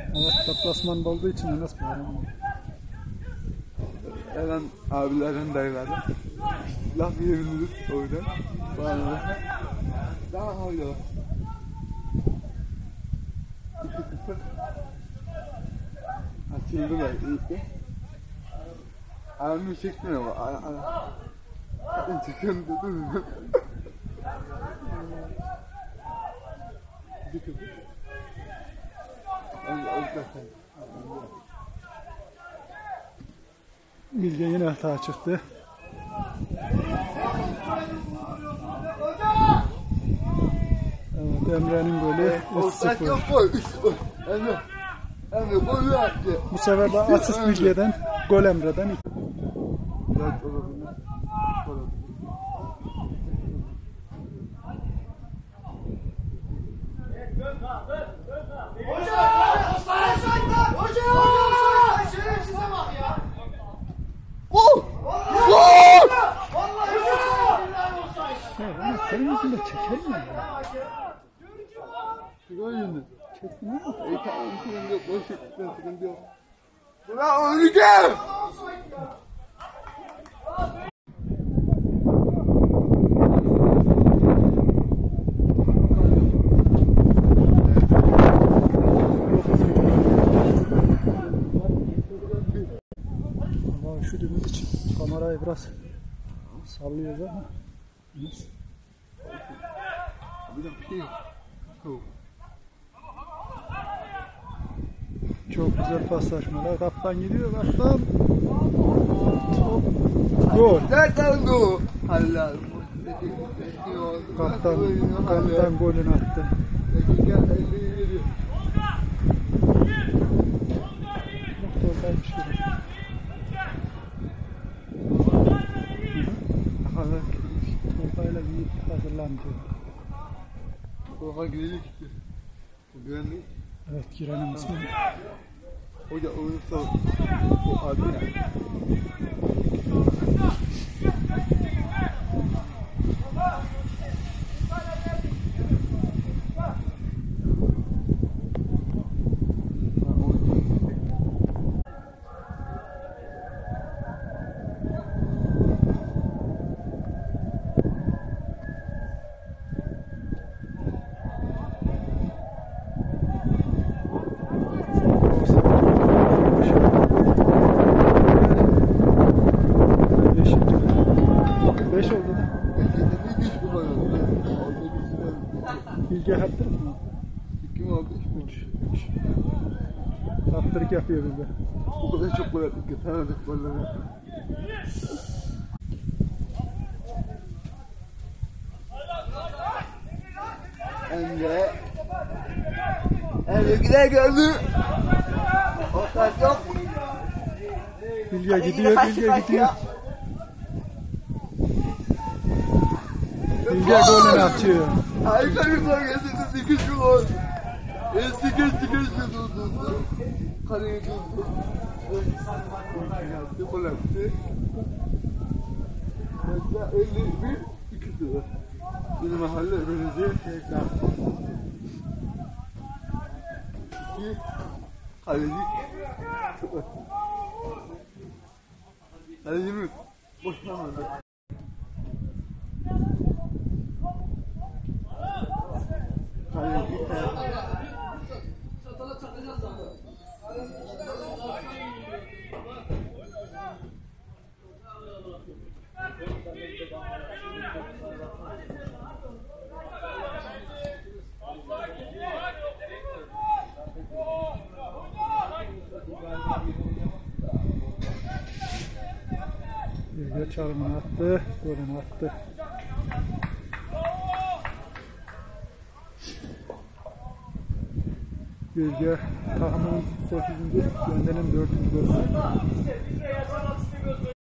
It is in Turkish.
Evet, deplasman olduğu için Enes bağırıyor. Eren abilerin dayıları. Laf yiyebiliriz oradan. Bağırıyor. Daha hala. 2-0. Açıldılar iyi. Abimi çekmiyor ama. Çıkın dedim. 2-0. Bilge yine hata çıktı. Evet, Emre'nin golü 3-0. Emre golü attı. Bu sefer de asist Bilge'den, gol Emre'den. Senin yüzünde çeker mi? Gördün Çekmiyor mu? tamam, sıkıntı yok. Boş ver, sıkıntı yok. Bravo, oynayacağım. Ama üşüdüğümüz için kamerayı biraz sallıyoruz ama. Bir de bir şey yok. Çok güzel paslaşmalar. Kaptan gidiyor, kaptan. Top. Gol. Nereden bu? Allah. Kaptan golünü attı. Muhtemelen gibi. Torbayla giyip hazırlanıyor. Oha girecek işte. Güvenli. Evet, girenin ismi. Hoca olursa o adı ya. Bilge hat-trick mi? Kim aldı? 3. Hat-trick yapıyor bizde. O kadar çok gol attık ki tanıdık golleri. Emre güzel geldi. Ortak yok. Bilge gidiyor, Bilge gidiyor. Bilge golünü atıyor. Harika bir gol getirdi. 8 gol. 8 tuttu. Kaleye tuttu. Gol attı. Mesela 51-2-0. Bir mahalle belediye tekrar. 2 kaleci. Kalecimiz boşlamadı. Bilge çalımını attı, golünü attı. Bilge takımın 8. Gönder'in 4. golü.